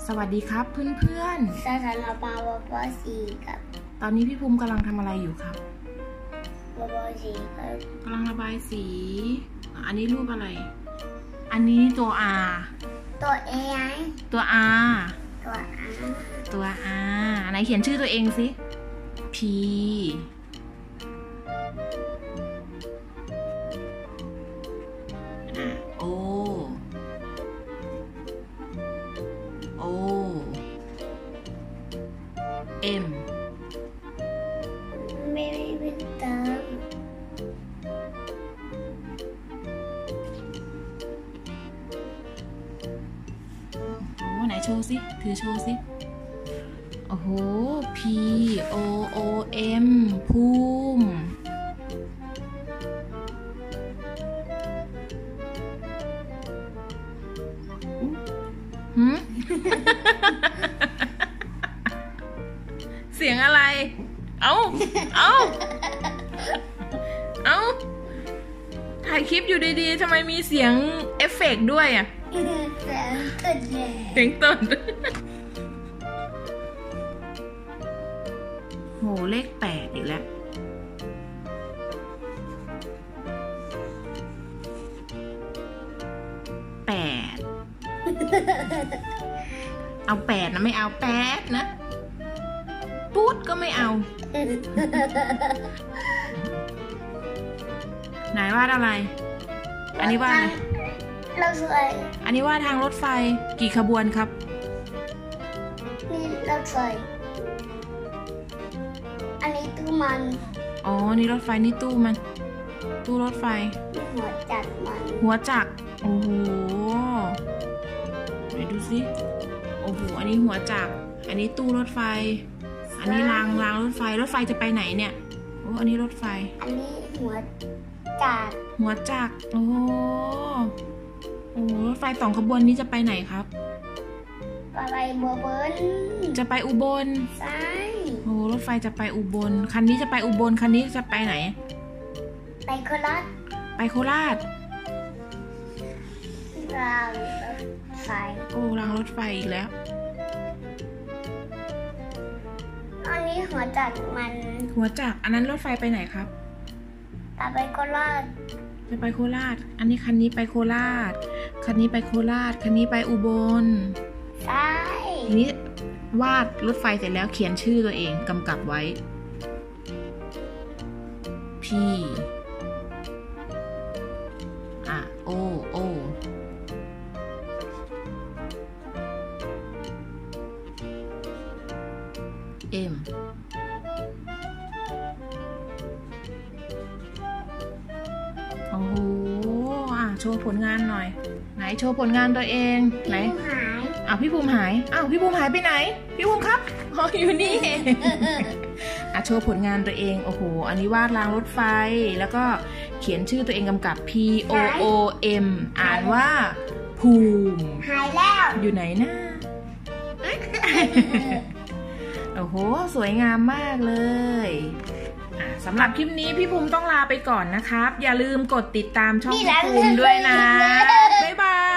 สวัสดีครับเพื่อนสถานะปาปอสีครับตอนนี้พี่ภูมิกำลังทำอะไรอยู่ครับปอสีครับกำลังระบายสี อันนี้รูปอะไร อันนี้ตัว R ตัว A ตัว R ตัว R ตัว R ไหนเขียนชื่อตัวเองสิ P O O M ไม่เป็นเติมโอ้ไหนโชว์สิถือโชว์สิโอ้โห P O O M ภูมิเสียงอะไร เอาถ่ายคลิปอยู่ดีๆทำไมมีเสียงเอฟเฟกต์ด้วยอ่ะเสียงตดโหเลข8อีกแล้วเอา8นะไม่เอา8นะปุ๊ดก็ไม่เอาไหนวาดอะไรอันนี้วาดอะไรรถไฟอันนี้วาดทางรถไฟกี่ขบวนครับนี่รถไฟอันนี้ตู้มันอ๋อนี่รถไฟนี่ตู้มันตู้รถไฟหัวจักรมันหัวจักรโอ้โหไหนดูสิโอ้โหอันนี้หัวจักรอันนี้ตู้รถไฟอันนี้รางรถไฟจะไปไหนเนี่ยโอ้อันนี้รถไฟอันนี้หัวจักรโอ้โหรถไฟ2ขบวนนี้จะไปไหนครับไปอุบลจะไปอุบลใช่โอ้รถไฟจะไปอุบลคันนี้จะไปอุบลคันนี้จะไปไหนไปโคราชไปโคราชรางรถไฟโอ้รางรถไฟอีกแล้วอันนี้หัวจักรมันหัวจักรอันนั้นรถไฟไปไหนครับไปโคราชจะไปโคราชอันนี้คันนี้ไปโคราชคันนี้ไปโคราชคันนี้ไปอุบลใช่นี้วาดรถไฟเสร็จแล้วเขียนชื่อตัวเองกำกับไว้ P O O Mโอ้โหโชว์ผลงานหน่อยไหนโชว์ผลงานตัวเองไหนพี่ภูมิหายพี่ภูมิหายไปไหนพี่ภูมิครับอยู่นี่โชว์ผลงานตัวเองโอ้โหอันนี้วาดรางรถไฟแล้วก็เขียนชื่อตัวเองกำกับ P O O M อ่านว่าภูมิหายแล้วอยู่ไหนนะโอ้โหสวยงามมากเลยสำหรับคลิปนี้พี่ภูมิต้องลาไปก่อนนะครับอย่าลืมกดติดตามช่องพี่ภูมิด้วยนะบ๊ายบาย